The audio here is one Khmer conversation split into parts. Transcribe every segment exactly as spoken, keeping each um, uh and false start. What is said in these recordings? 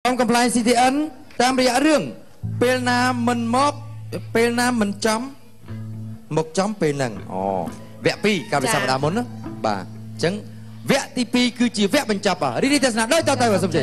ông cầm lại xê tê en តាមរយៈរឿងពេលណាមិនមកពេលណាមិនចំមកចំពេលហ្នឹងអូវគ្គពីរកាលពីសប្តាហ៍មុនណាបាទអញ្ចឹងវគ្គទីពីរគឺជាវគ្គបញ្ចប់រីករាយទស្សនាដោយតទៅបាទសូមជឿ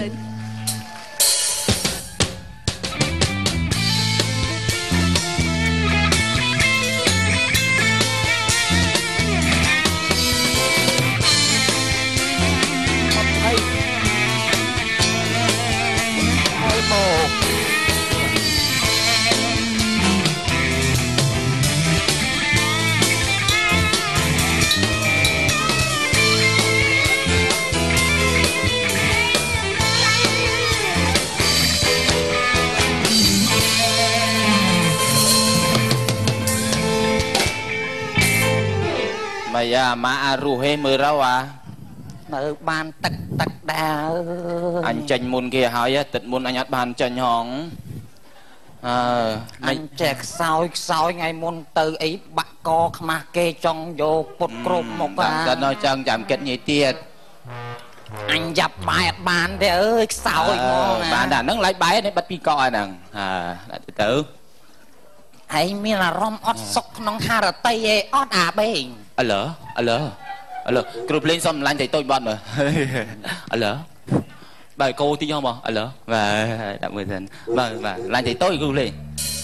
mày à mà rủ hết mười rau à ở ban tật tật đà anh tranh môn kia hỏi á tịch môn anh nhát bàn tranh hỏng à, anh chẹt sao sao ngày môn từ ấy bạc co mà kê trong vô bột cột một à nó chân chạm kết nhị tiệt anh dập bài bàn để ơi sao ngon à bạn đã nâng lấy bài để bắt pi coi nè à lại từ từ ấy mi là rom ót sọc nong hà ra tây ót à bên à lỡ à lỡ à lỡ group lên xong lại thấy tôi bọn rồi à lỡ bài cô tí nhau mà à lỡ và đặng mười dần và và lại thấy tôi group lên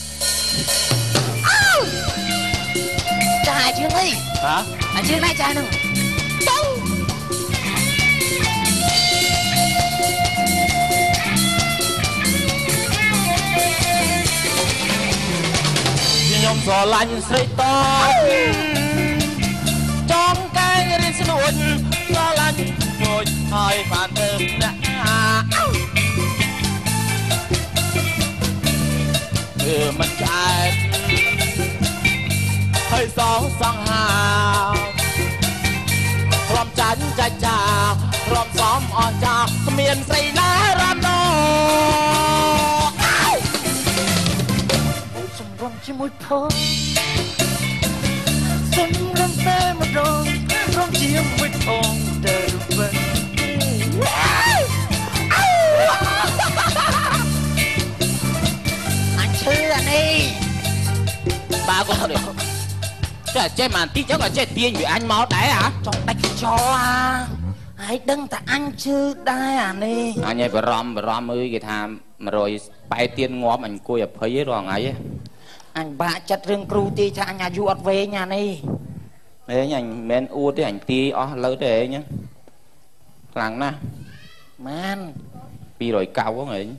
trai chưa đi hả anh chưa nay trai nữa nhom gió lạnh sấy to trong cái riêng xin ôn gió lạnh rồi hơi phản ứng đã từ mình chạy hơi gió sang hà ròm chán chai chà ròm xóm on chà miền xây lá ram no rong chỉ môi thơm xuân rong tê mà rong rong chỉ môi thơm đời về anh chưa anh đi ba con được trời chơi màn tí chắc là chơi tiền vì anh máu đáy hả trong tay cho à hãy đừng ta anh chưa đai à đi anh ấy phải rom phải rom ơi cái tham mà rồi bay tiền ngóm anh coi ở phía rồi ấy anh bạ chặt rừng cừu ti cho anh nhà du ọt về nhà này đấy anh men u tới anh ti ó lớn thế nhá lằng na man pi rồi cao quá người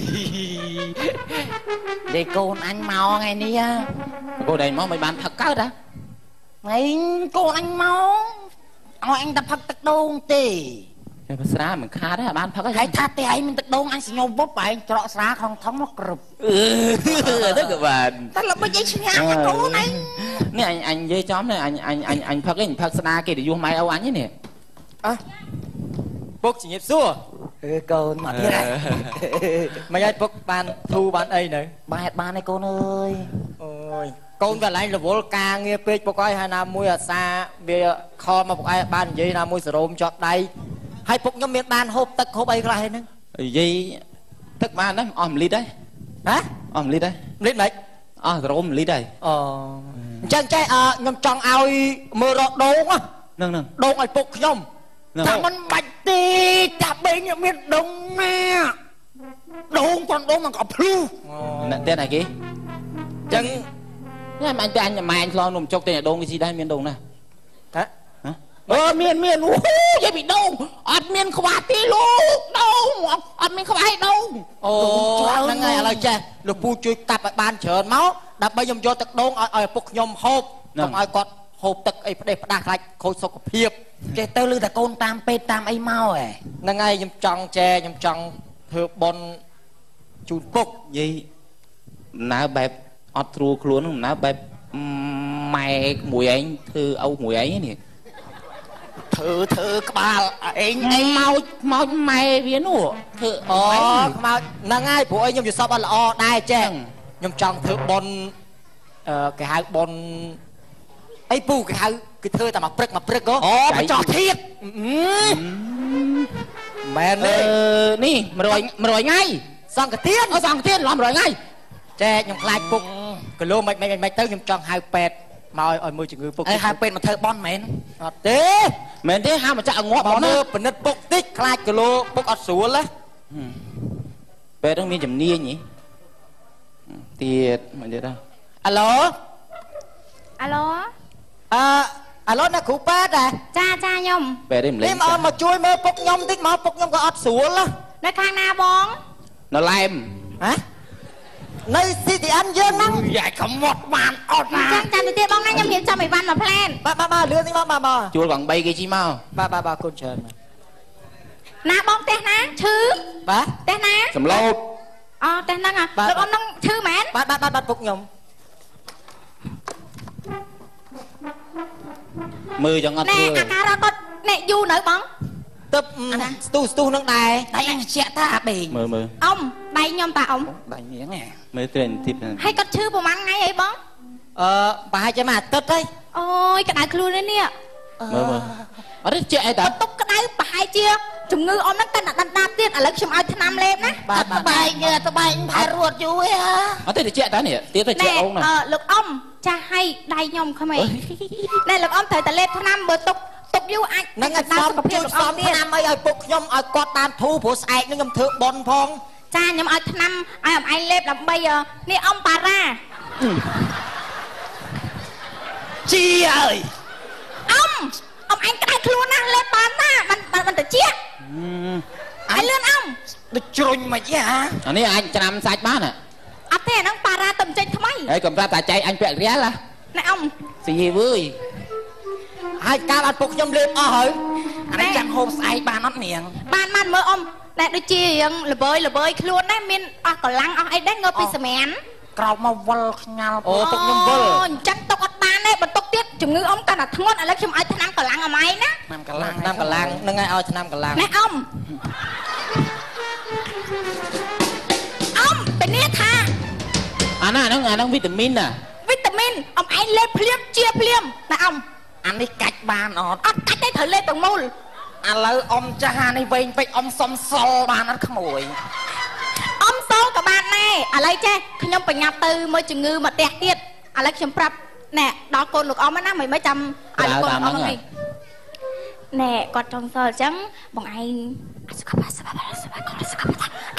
để con anh mau ngày ní á cô đây máu mày bán thật cá đã ngày con anh mau hỏi anh tập thật tật đôn tì cái xá mình khá đấy bán thật hãy tha tì ấy mình tật đôn anh sẽ nhôm bóp bài cho xá không thống nó cụp tức là bạn ta là bây giờ xin hàng cái cô này nè anh anh dây chóm này anh anh anh anh phật cái anh phật xá kia để vô máy áo anh nè à bốc chỉ nghiệp xua con mà thế này mày ai bốc ban thu ban ấy này bài ban này con ơi ôi con và lại là vô ca nghe pê bốc ai hai năm mũi ở xa về kho mà bốc ai ban vậy là mũi sờm chọt đây hay bốc nhóm miền ban hộp tất hộp ấy lại nữa dây tất ban đấy om lít đấy hả om lít đấy lít này à rôm lít đây ờ chân trái à nhóm trong ao mưa rọt đốn á nâng nâng đốn ai bốc nhóm ta mình bạch tì ta bên nhà miền đông nè đốn còn đốn mà có plu tên này kia chân anh anh anh mà anh lo nôm chốc tên là đông cái gì đây miền đông này hả ờ miền miền u vậy bị đông ọt miền không phải tí luôn đông ọt miền không phải đông ồ năng ngày là cha lục pu chui tập ở ban chợn máu đập bây giờ cho tật đông ở ở bục nhom hộp không ai còn hộp tật ấy để đặt lại khôi sọc hiệp cái tơ lư ta con tam pe tam ấy mau à năng ngày nhom trăng che nhom trăng thừa bon chun bục gì ná bẹp ọt tru luôn ná bẹp mày mùi anh thư âu mùi ấy nè thử thử các bà anh mau mau mày biến ủa thử ờ mà năng ngày của anh nhom vừa sao là o đai che nhom trăng thừa bon cái hai bon ấy pu cái hai cái thơ ta mà prek mà prek có ồ mà cho thiệt mẹ nè nè mà rồi mà rồi ngay សង្កទៀនអត់សង្កទៀនឡំរយថ្ងៃចេះខ្ញុំខ្លាចពុកគីឡូមិនមិនមិនទៅខ្ញុំចង់ហៅពេទ្យមកឲ្យមើលជំងឺពុកអីហៅពេទ្យមកធ្វើបន់មែនអត់ទេមែនទេហៅមកចាក់ងាប់បមកន់មើណាលពិនិត្យពុកតិចខ្លាចគីឡូពុកអត់ស្រួលណាពេទ្យនឹងមានជំនាញហ៎ទៀតមកទៀតដល់អាឡូអាឡូអឺអាឡូណាគ្រូពេទ្យហ៎ចាចាខ្ញុំពេទ្យទេមិនលេនេះងមកមកជួយមើលពុកខ្ញុំតិចមកពុកខ្ញុំក៏អត់ស្រួលណានៅខាងណាបងនៅឡែមហ៎នៅ ซี ที เอ็น យើងហ្នឹងយ៉ាខមុតបានអត់ណាចាំចាំទៅទៀតបងណាខ្ញុំរៀបចំអីវ៉ាន់មកផ្លែនបាទបាទបាទលឿននេះមកបាទបាទជួលកង់បីគេជីមកបាទបាទបាទកូនច្រើនណាបងផ្ទះណាឈឺបាទផ្ទះណាសំឡូតអូផ្ទះហ្នឹងហ៎លោកអ៊ំហ្នឹងឈឺមែនបាទបាទបាទពុកខ្ញុំមើលចឹងអត់ណែធ្វើអាការៈគាត់ណែយូរនៅបងទឹកស្ទុះស្ទុះនឹងដែរដៃអញជាក់តាបេងមើលមើលអ៊ំដៃខ្ញុំតាអ៊ំដៃញៀងមើលត្រេនទីបហើយគាត់ឈឺប្រហែលថ្ងៃអីបងអឺប្រហែលជាមួយអាទិត្យហីអូយក្តៅខ្លួននេះនេះមើលមើលអត់ជាក់អីតាបន្ទុកក្តៅប្រហែលជាជំងឺអ៊ំហ្នឹងកាន់តែដណ្ដាបទៀតឥឡូវខ្ញុំឲ្យថ្នាំលេបណាបាទបាទបែកទៅបែកផែរត់យូរហ៎អត់ទេជាក់តានេះទៀតទៅជាក់អូនណាអឺលោកអ៊ំចាស់ឲ្យដៃខ្ញុំក្មេងណែលោកអ៊ំត្រូវតែលេបថ្នាំបើទុកទុកយូរអាចនឹងឲ្យសំជួយសំឆ្នាំអីឲ្យពុកខ្ញុំឲ្យគាត់បានធូរព្រោះស្អែកនឹងខ្ញុំធ្វើបន់ផងចាខ្ញុំឲ្យថ្នាំឲ្យអំឯងលេបដើម្បីនេះអ៊ំប៉ារ៉ាជីអើយអ៊ំអ៊ំឯងក្តៅខ្លួនណាស់លេបបានណាមិនមិនទៅជាឲ្យលឿនអ៊ំដូចជ្រុញមកយ៉ាអានេះអញច្រាំសាច់បានអត់ទេអាហ្នឹងប៉ារ៉ាទៅចេញថ្មីហើយកុំប្រាប់តាចៃអញពាក់រៀលហ៎ណែអ៊ំស៊ីយីវើយហើយកាលបានពុកខ្ញុំលេបអស់ហើយអានេះចាំហូបស្អែកបានអត់នាងបានបានមើលអ៊ំតែដូចជារៀងល្វើយល្វើយខ្លួនដែរមានអស់កម្លាំងអស់អីដែរងើបពីសម្រានក្រោកមកវល់ខ្ញាល់អូពុកខ្ញុំវិលអញ្ចឹងទុកអត់បានទេបន្ទុកទៀតជំងឺអ៊ំកាន់តែធ្ងន់ឥឡូវខ្ញុំឲ្យថ្នាំកម្លាំងអមឯងណាឆ្នាំកលាំងឆ្នាំកម្លាំងនឹងឲ្យឲ្យឆ្នាំកម្លាំងណែអ៊ំអ៊ំទៅនេះថាអាណាហ្នឹងអាហ្នឹងវីតាមីនណាវីតាមីនអ៊ំឯងលេបភ្លាមជាភ្លាមណាអ៊ំអានេះកាច់បានអត់អត់កាច់ទេត្រូវលេបទាំងមូលឥឡូវអ៊ំចាស់អានេះវែងពេកអ៊ំសុំសល់បានអត់ក្មួយអ៊ំសល់ក៏បានដែរឥឡូវចេះខ្ញុំបញ្ញាប់ទៅមើលជំងឺមកផ្ទះទៀតឥឡូវខ្ញុំប្រាប់ណែដល់កូនលោកអ៊ំណាមិនមិនចាំឲ្យកូនអ៊ំនេះណែគាត់ចង់សល់អញ្ចឹងបងឯងសុខភាពសុខភាពសុខភាពសុខភាព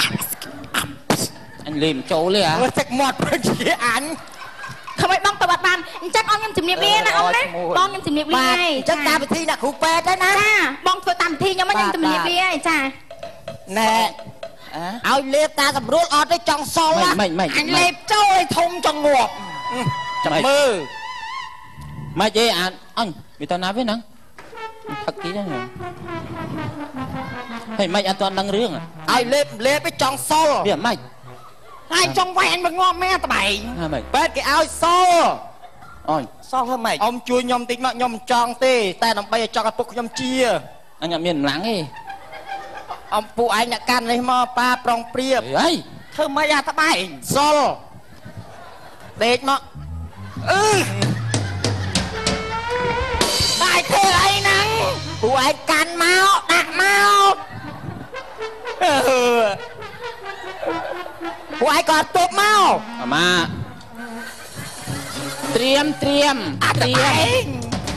អញលេមចូលទេហ៎មើលទឹកមាត់ព្រឹកជាអញ không phải bong tao bật bàn chắc ông em chìm niệm bia nè ông đấy bong em chìm niệm bia này chắc ta bị thi là cụ pe đấy nè cha bong tôi tạm thi nhưng mà em chìm niệm bia này cha nè ao liệp ta tập rút ở đây trong sâu á anh liệp trôi thông trong nguộc chậm mơ mai chị à anh bị tao nói với nắng thật kỹ đó nè hey mày anh toàn đang riêng à ai liệp liệp với trong sâu điểm mày hai trong vai anh mà ngon mẹ tao bày mày bết cái ao sâu ôi sao hả mày ông chui nhom tính nó nhom tròn tê ta làm bây giờ cho cái bục nhom chia anh nhận miền lắng đi ông phụ anh đã can lấy mà pa prong priệp ấy thơ mày à tao bày solo để nó ừ bài thế ấy nắng phụ anh can máu đặt máu phụ anh còn tốt máu mà triêm triêm triêm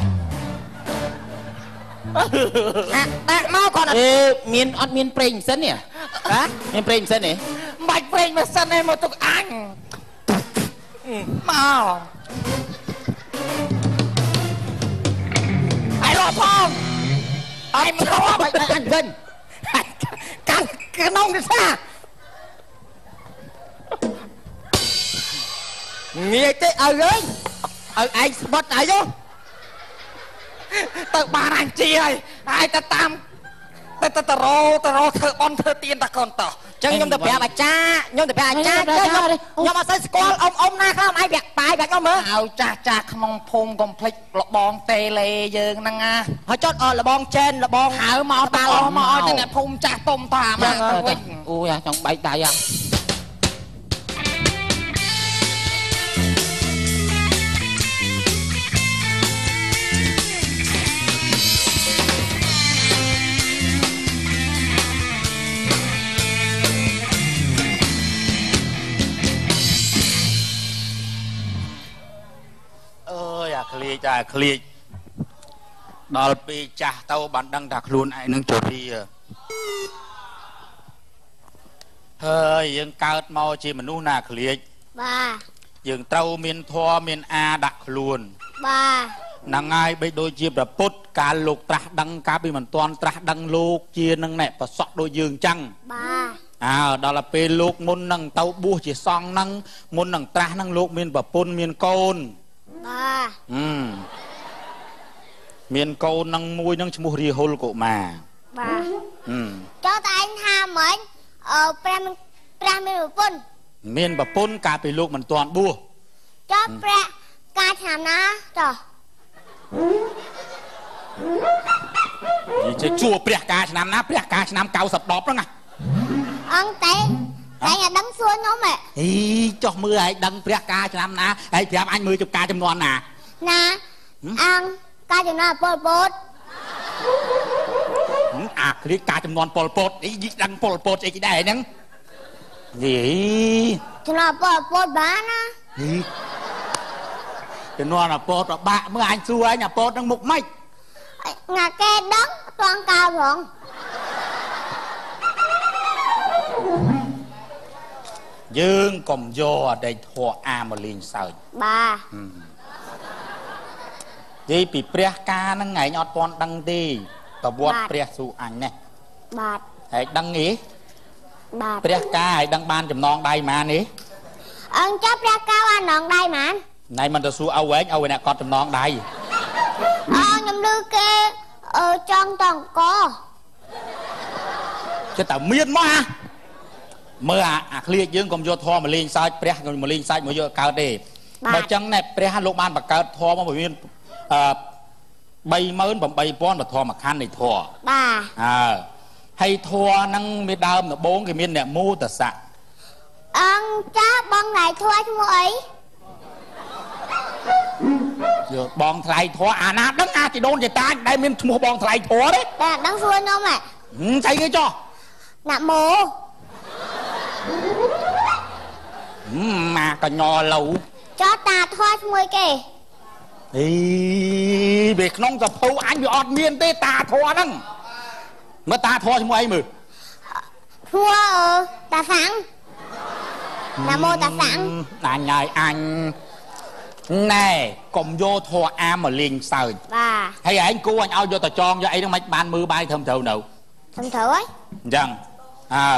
đặt máu còn ê miền ăn miền preng sân nè hả miền preng sân nè bạch preng mà sân này một tục anh máu ai lo phong ai mà lo bạch anh gần căng cái nông đi xa nghe thế ở ơi ở anh bật ai vô tự bàn anh chi ơi ai ta tam ta ta ta rô ta rô thơ bon thơ tiên ta còn tỏ chân nhom tập bè bà cha nhom tập bè cha nhom nhom mà xây squall ông ông na không ai bẹt bài bẹt ông nữa ao cha cha không phun complex lọ bong tê lê dương năng à họ chốt ờ là bon trên là bon hở mò ta lo mò cho nên phun cha tôm ta mà ui à trong bảy đại à ចាឃ្លៀចដល់ពេលចាស់ទៅបានដឹងថាខ្លួនឯងនឹងជរាហើយយើងកើតមកជាមនុស្សណាឃ្លៀចបាទយើងត្រូវមានធម៌មានអាដាក់ខ្លួនបាទហ្នឹងហើយបីដូចជាប្រពុតកាលលោកត្រាស់ដឹងកាលពីមិនទាន់ត្រាស់ដឹងលោកជានឹងណែប្រសក់ដូចយើងចឹងបាទអើដល់ពេលលោកមុននឹងទៅបួសជាសង្ឃហ្នឹងមុននឹងត្រាស់ហ្នឹងលោកមានប្រពន្ធមានកូនបាទហឹមមានកូននឹងមួយនឹងឈ្មោះរាហុលកុមារបាទហឹមចុះតែឯងថាមិនអឺព្រះព្រះមានប្រពន្ធមានប្រពន្ធកាលពីលោកមិនទាន់បួសចុះព្រះកាលឆ្នាំណាចុះនិយាយជាជួព្រះកាលឆ្នាំណាព្រះកាលឆ្នាំเก้าสิบដប់ហ្នឹងណាអង្គតែតែឲ្យដឹងសួរខ្ញុំហ៎អីចុះមើលឲ្យដឹងព្រះកាលឆ្នាំណាហើយប្រាប់អញមើលចំការចំនួនណាណាអង្គកាលចំនួនពលពតអាគ្រាការចំនួនពលពតអីយីដឹងពលពតអីគេដែរហ្នឹងយីចំនួនពលពតបានណាចំនួនអាពតបាក់មើលអញសួរអញអាពតហ្នឹងមុខម៉េចងាគេដឹងតងកៅផងយើងកុំយកអតីតធម៌អាមកលេងសើចបាទនិយាយពីព្រះកាហ្នឹងឯងអត់ទាន់ដឹងទេប្រវត្តិព្រះសួរអញណាបាទហើយដឹងទេបាទព្រះកាឲ្យដឹងបានចំណងដៃម៉ានទេអង្គចាប់ព្រះកាអាចំណងដៃម៉ានណៃមិនទៅសួរឲ្យវែងឲ្យអ្នកគាត់ចំណងដៃអើខ្ញុំលឺគេអឺចង់តង្កចិត្តតែមានមកហ่ะមើលអាឃ្លៀចយើងកុំយកធម៌មកលេងសើចព្រះមកលេងសើចមកយកកើតទេបើចឹងណែព្រះលោកបានបង្កើតធម៌មកមានអឺបីម៉ឺនប្រាំបីពាន់បធម៌ខណ្ឌនៃធម៌បាទអើហើយធម៌ហ្នឹងមានដើមដំបូងគេមានអ្នកមោទសៈអង្គចាបងថ្លៃធម៌ឈ្មោះអីយកបងថ្លៃធម៌អាណាដឹងអាជីដូនជីតាដែលមានឈ្មោះបងថ្លៃធម៌ទេតែដឹងសួរខ្ញុំហ៎ស្អីគេចោះណាក់ម៉ូម៉ាកញ្ញឡូវចោះតាធွာឈ្មោះគេអីវាក្នុងសភៅអញវាអត់មានទេតាធွာហ្នឹងមើលតាធွာឈ្មោះអីមើលឈ្មោះតាសាំងណាម៉ូតាសាំងអញហើយអញណែកុំយកធွာអាមកលេងសើចបាទហើយឯងគូអញឲ្យយកទៅចងយកអីហ្នឹងមិនបានមើលបាយធ្វើត្រូវនៅធ្វើត្រូវហីអញ្ចឹងអើ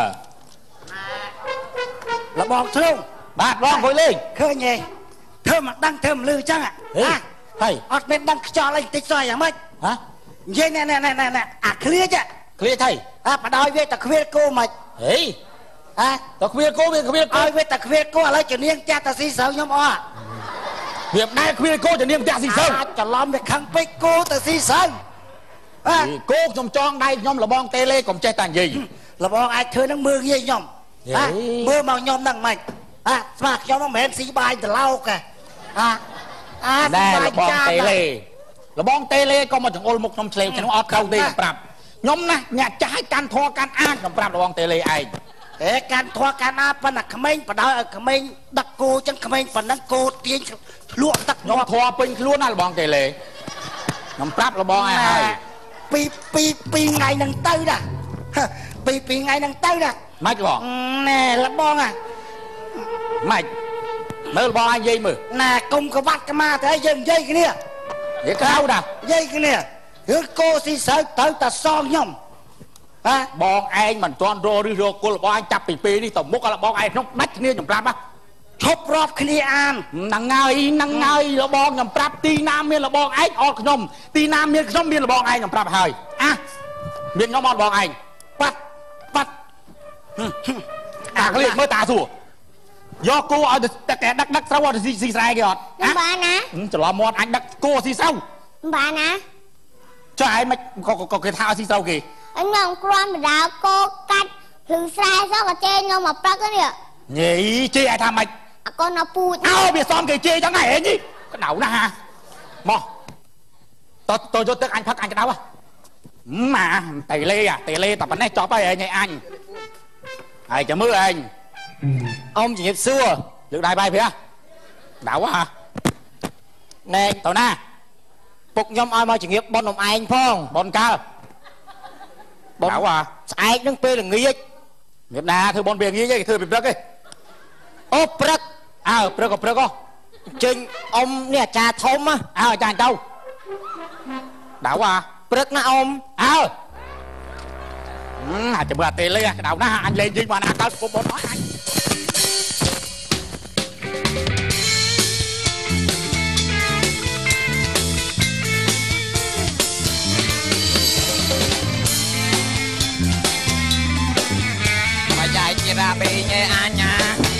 លបងធ្លុងបាទបងអង្គុយលេងឃើញទេធ្វើមកដឹងធ្វើមកលឺអញ្ចឹងហ៎ហើយអត់មានដឹងខ្យល់អីតិចសោះយ៉ាងម៉េចហ៎និយាយណែណែណែណែអាឃ្លៀចឃ្លៀចហើយអាបដោយវាតែខ្វៀលគោមិនហេហ៎តែខ្វៀលគោវាខ្វៀលគោឲ្យវាតែខ្វៀលគោឥឡូវជំនាញចាស់តាស៊ីស្រូវខ្ញុំអត់វាដែរខ្វៀលគោជំនាញចាស់ស៊ីស្រូវច្រឡំវាខឹងពេកគោតាស៊ីស្រូវបាទគោខ្ញុំចងដៃខ្ញុំលបងតេលេកុំចេះតែនិយាយលបងអាចធ្វើនឹងមើលងាយខ្ញុំហ៎មើលមកខ្ញុំហ្នឹងមិនហ៎ស្មាខ្ញុំមិនមែនស៊ីបាយត្រឡោកហ៎អាដែរលបងតេលេលបងតេលេក៏មកចង្អុលមុខខ្ញុំឆ្លេវខ្ញុំអត់ត្រូវទេប្រាប់ខ្ញុំណាអ្នកចាស់ឲ្យកាន់ធေါ်កាន់អាខ្ញុំប្រាប់លបងតេលេឯងអេកាន់ធေါ်កាន់អាប៉ុន្តែក្មេងបដោយឲ្យក្មេងដឹកគោចឹងក្មេងប៉ុណ្ណឹងគោទាញធ្លក់ទឹកខ្ញុំធေါ်ពេញខ្លួនណាលបងតេលេខ្ញុំប្រាប់លបងឯងហើយពីពីពីថ្ងៃហ្នឹងទៅណាពីពីថ្ងៃហ្នឹងទៅណាម៉េចបងណែលបងហ่ะម៉េចមើលបងឯងនិយាយមើលណែកុំក្បាត់ក្មាទៅយើងនិយាយគ្នានិយាយក្រៅណានិយាយគ្នារឿងគោស៊ីស្រូវទៅតែសងខ្ញុំហ៎បងឯងមិនទាន់រកឬរកគុលបងឯងចាប់ពីពេលនេះទៅមុខឲ្យបងឯងខ្ញុំដាច់គ្នាខ្ញុំប្រាប់ណាឈប់រាប់គ្នាអានហ្នឹងហើយហ្នឹងហើយលបងខ្ញុំប្រាប់ទីណាមានលបងឯងអត់ខ្ញុំទីណាមានខ្ញុំមានលបងឯងខ្ញុំប្រាប់ហើយអាមានខ្ញុំអត់បងឯងប៉ាត់ប៉ាត់អាក្លៀតមើលតាសួរយកគោឲ្យតែតែដឹកដឹកស្រូវអត់ស៊ីស៊ីស្រែគេអត់បានណាច្រឡំមាត់អញដឹកគោស៊ីស្រូវបានណាចុះឯងមិនក៏គេថាឲ្យស៊ីស្រូវគេខ្ញុំគ្រាន់បដាគោកាត់ព្រឹងស្រែសោះក៏ជេរខ្ញុំមកព្រឹកនេះញីជេរឲ្យថាម៉េចអកូនណាពូជអោវាសំគេជេរចឹងហ៎ហេនេះក្តៅណាស់មកតតយកទឹកអញផឹកអញក្តៅហ៎ម៉ាតេលេអាតេលេតែប៉ុណ្ណេះចប់ហើយឯងឯអញហើយចាំមើលឯងអ៊ំជំរាបសួរលើកដៃបាយព្រះដៅហ៎ណែទៅណាពុកខ្ញុំឲ្យមកជំរាបបននំឯងផងបនកើបនហ៎ស្អែកនឹងពេលល្ងាចជំរាបណាធ្វើបនពេលល្ងាចឯងធ្វើពីព្រឹកឯងអូព្រឹកអើព្រឹកក៏ព្រឹកហ៎ជើញអ៊ំនេះអាចារ្យធំអើអាចារ្យទៅដៅហ៎ព្រឹកណាអ៊ំអើអាចមើលអាតេលេក្តៅណាស់អញលេងយីមកណាកើតពុកបនអញជារាបេញឯអាញា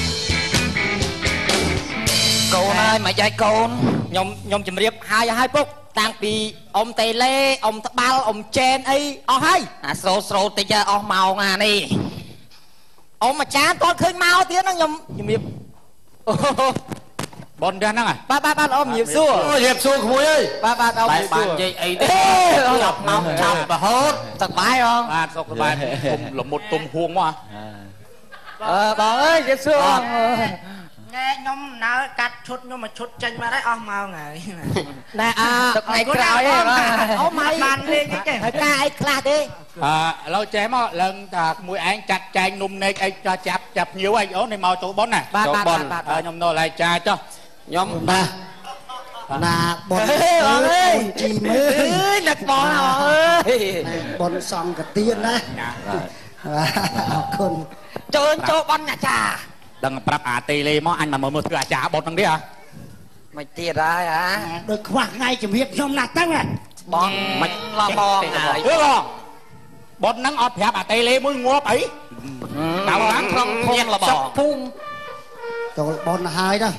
កូនហើយមកយាយកូនខ្ញុំខ្ញុំជម្រាបហើយឲ្យពុកតាំងពីអ៊ំតេលេអ៊ំត្បាល់អ៊ំចែនអីអស់ហើយអាស្រោស្រោតិចអស់ម៉ោងអានេះអ៊ំអាចារ្យតើឃើញមកទៀតហ្នឹងខ្ញុំជម្រាបអូបនដែរហ្នឹងបាទបាទបាទអ៊ំជម្រាបសួរជម្រាបសួរក្មួយអើយបាទបាទអ៊ំជម្រាបសួរនិយាយអីទេចាប់មកចាប់រហូតសប្បាយអ៊ំបាទសុខសប្បាយទុំលមុតទុំហួងមកអឺបងអើយជម្រាបសួរណែខ្ញុំនៅកាត់ឈុតខ្ញុំមកឈុតចេញមកហើយអស់ម៉ោងហើយណែអើថ្ងៃក្រោយហ៎អូម៉ៃបានលេងអីទេហើយការអីខ្លះទេអឺឥឡូវចេះមកឡើងថាមួយឯងចាត់ចែងនំនេកអីចាប់ចាប់ភ្ញៀវអីអូននេះមកចូលប៉ុនណាចូលប៉ុនខ្ញុំនៅឡៃចាចុះខ្ញុំបាទណាប៉ុនបងអើយជីមើលអើយនឹកបងអើយប៉ុនសងកាទៀនណាអរគុណចូលចូលប៉ុនអាចារ្យដឹងប្រាប់អាតេលេមកអញមកមើលធ្វើអាចារ្យបុតហ្នឹងទេហ៎មិនទៀតហើយហ៎ដូចខ្វះថ្ងៃជំរាបខ្ញុំណាស់ទៅបងមិនឡបងហើយអឺបងបុតហ្នឹងអត់ប្រាប់អាតេលេមួយងាប់អីដល់ឡើងក្នុងភូមិលបងភូមិចូលបុនហើយទៅ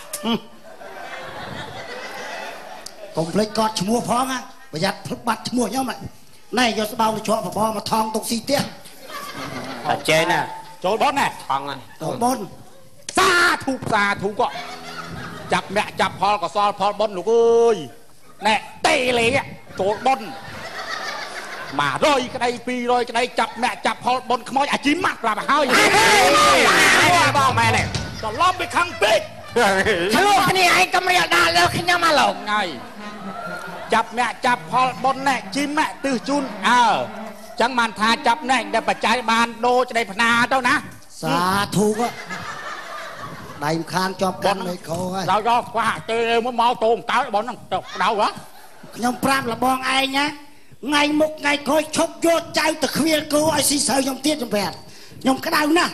កុំភ្លេចកត់ឈ្មោះផងណាប្រយ័ត្នភ្លេចបាត់ឈ្មោះខ្ញុំណែយកស្បោងទៅជាប់បបមកថងទុកស៊ីទៀតតែចេណាចូលបុនណាថងហ្នឹងចូលបុនសាធុសាធុក៏ចាប់មាក់ចាប់ផលកសលផលបុនលោកអើយណែតេលេចូលបុនមួយរយក្តីពីរយក្តីចាប់មាក់ចាប់ផលបុនខ្មោចអាជីម៉ាក់ប្រាប់ឲ្យហើយបងម៉ែនេះច្រឡំពីខាងពេកឆ្លោះគ្នាឯងកំរៀលដល់លើខ្ញុំមកលោកហើយចាប់មាក់ចាប់ផលបុនណែជីម៉ាក់ទិសជូនអើចឹងបានថាចាប់ណែដែលបច្ច័យបានដូរច្ដីផ្នាទៅណាសាធុដៃម្ខានជាប់កាន់នៃកោហើយដល់យកខ្វះទេមកមកតោមកកើតបងហ្នឹងទៅដៅហ៎ខ្ញុំប្រាប់លបងឯងណាថ្ងៃមុខថ្ងៃក្រោយឈប់យកចៅទៅខ្វៀលគោឲ្យស៊ីស្រូវខ្ញុំទៀតខ្ញុំប្រាប់ខ្ញុំក្តៅណាស់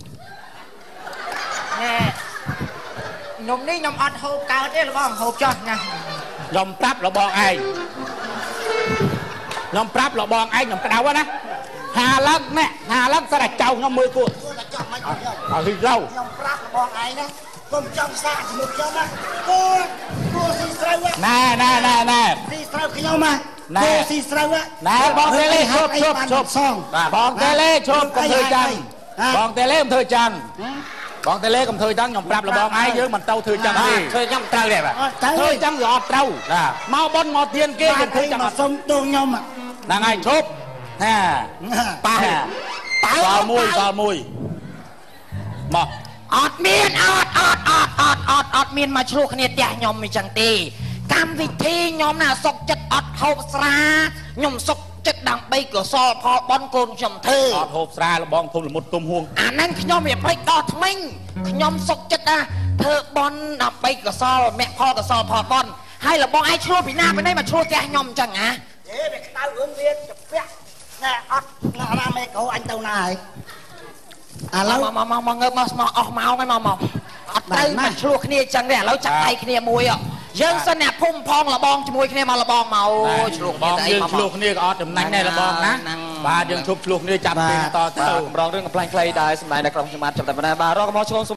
ណែខ្ញុំនេះខ្ញុំអត់ហូបកើតទេលបងហូបចោះណាខ្ញុំប្រាប់លបងឯងខ្ញុំប្រាប់លបងឯងខ្ញុំក្តៅណាហាឡើងណែហាឡើងស្រាប់ចៅខ្ញុំមើលគួរចង់មិនអត់ឲ្យរីឡូវខ្ញុំប្រាប់លបងឯងណាកុំចង់សាកជាមួយខ្ញុំណាគួរគួរស៊ីស្រូវណែណែណែណែស៊ីស្រូវខ្ញុំណាណែស៊ីស្រូវណែបងតេលេឈប់ឈប់ឈប់សងបងតេលេឈប់កុំធ្វើចឹងបងតេលេកុំធ្វើចឹងបងតេលេកុំធ្វើចឹងខ្ញុំប្រាប់លបងឯងយើងមិនទៅធ្វើចឹងទេធ្វើចឹងត្រូវទេបាទធ្វើចឹងវាអត់ត្រូវមកបនមកទៀនគេខ្ញុំធ្វើចឹងអត់សុំទោសខ្ញុំហ្នឹងហើយឈប់ណាប៉ាប៉ាដល់មួយដល់មួយមកអត់មានអត់អត់អត់អត់អត់អត់មានមកឆ្លោះគ្នាផ្ទះខ្ញុំអញ្ចឹងទេកម្មវិធីខ្ញុំណាសុកចិត្តអត់ហូបស្រាខ្ញុំសុកចិត្តដើម្បីកសលផលបនកូនខ្ញុំធ្វើអត់ហូបស្រាលបងធំលមុតទុំហួងអាហ្នឹងខ្ញុំវាភ្លេចដោះថ្មិញខ្ញុំសុកចិត្តណាធ្វើបនដើម្បីកសលមគ្គផលកសលផលបនហើយលបងឯងឆ្លោះពីណាពីណីមកឆ្លោះផ្ទះខ្ញុំអញ្ចឹងហ៎ហេវាក្តៅរឿងវាចាពាក់ណែអត់ណាណាមេកោអញទៅណាហើយឥឡូវមកមកមកងើបមកស្មោះអស់ម៉ោងហើយមកមកអត់ត្រូវមកឆ្លោះគ្នាអញ្ចឹងទេឥឡូវចាក់ដៃគ្នាមួយយើងសិនអ្នកភូមិផងលបងជាមួយគ្នាមកលបងមកឆ្លោះគ្នាយើងឆ្លោះគ្នាក៏អត់ចំណេញដែរលបងណាបាទយើងជប់ឆ្លោះគ្នាចាប់ពេលតទៅកម្រងរឿងកំ pl ខ្លីៗដែរសម្ដែងនៅក្រុមខ្ញុំបាទចាប់តែប៉ុណ្ណាបាទរកមកឆ្លង